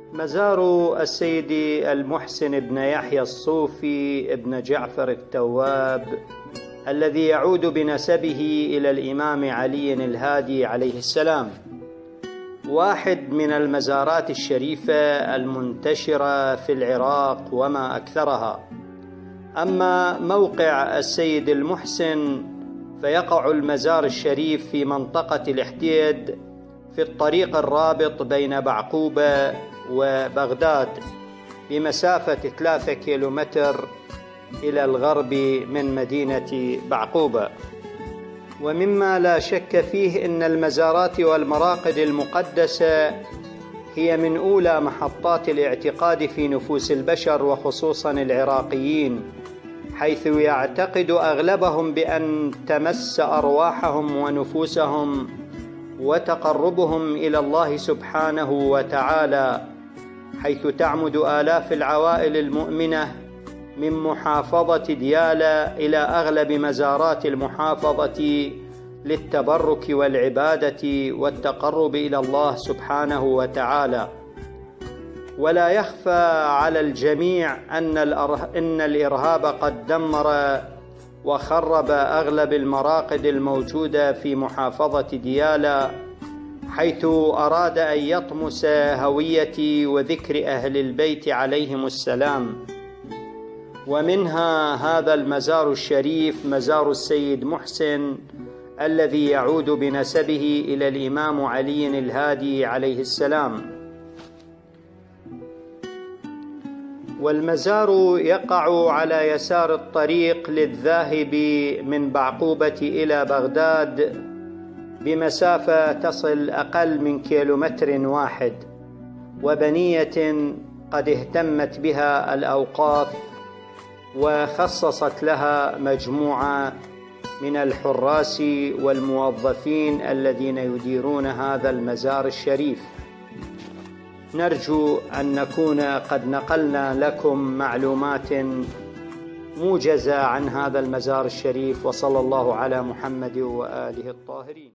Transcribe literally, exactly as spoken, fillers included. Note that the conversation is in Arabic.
مزار السيد المحسن بن يحيى الصوفي ابن جعفر التواب الذي يعود بنسبه إلى الإمام علي الهادي عليه السلام، واحد من المزارات الشريفة المنتشرة في العراق وما أكثرها. أما موقع السيد المحسن فيقع المزار الشريف في منطقة الإحتيد في الطريق الرابط بين بعقوبة وبغداد بمسافة ثلاثة كيلومتر إلى الغرب من مدينة بعقوبة. ومما لا شك فيه أن المزارات والمراقد المقدسة هي من أولى محطات الاعتقاد في نفوس البشر وخصوصا العراقيين، حيث يعتقد أغلبهم بأن تمس أرواحهم ونفوسهم وتقربهم إلى الله سبحانه وتعالى، حيث تعمد آلاف العوائل المؤمنة من محافظة ديالى إلى أغلب مزارات المحافظة للتبرك والعبادة والتقرب إلى الله سبحانه وتعالى. ولا يخفى على الجميع أن إن الإرهاب قد دمر وخرب أغلب المراقد الموجودة في محافظة ديالى، حيث أراد أن يطمس هوية وذكر أهل البيت عليهم السلام. ومنها هذا المزار الشريف، مزار السيد محسن الذي يعود بنسبه إلى الإمام علي الهادي عليه السلام. والمزار يقع على يسار الطريق للذاهب من بعقوبة إلى بغداد بمسافة تصل أقل من كيلومتر واحد، وبنية قد اهتمت بها الأوقاف وخصصت لها مجموعة من الحراس والموظفين الذين يديرون هذا المزار الشريف. نرجو أن نكون قد نقلنا لكم معلومات موجزة عن هذا المزار الشريف، وصلى الله على محمد وآله الطاهرين.